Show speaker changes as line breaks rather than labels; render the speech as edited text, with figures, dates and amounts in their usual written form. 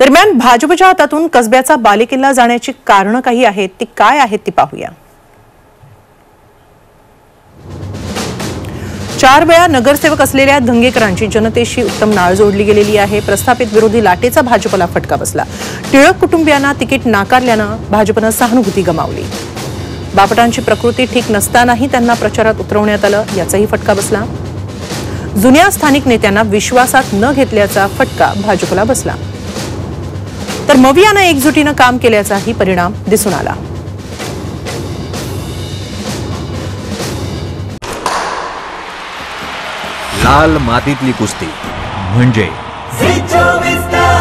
दरम्यान भाजपच्या हातातून कसब्याचा बालेकिल्ला जाण्याची कारणं काही आहेत, ती काय आहेत ती पाहूया। 4 वेळा नगरसेवक असलेल्या धंगेकरांची जनतेशी उत्तम नाळ जोडली गेलेली आहे। प्रस्थापित विरोधी लाटेचा भाजपला फटका बसला। टिळक कुटुंबियांना तिकीट नाकारल्यानं भाजपनं सहानुभूती गमावली। बापटांची प्रकृती ठीक नसतानाही त्यांना प्रचारात उतरवण्यात आलं, याचाही फटका बसला। जुन्या स्थानिक नेत्यांना विश्वासात न घेतल्याचा फटका भाजपला बसला। तर मवियानं एकजुटीनं काम केल्याचाही परिणाम दिसून आला।
लाल मातीतली कुस्ती म्हणजे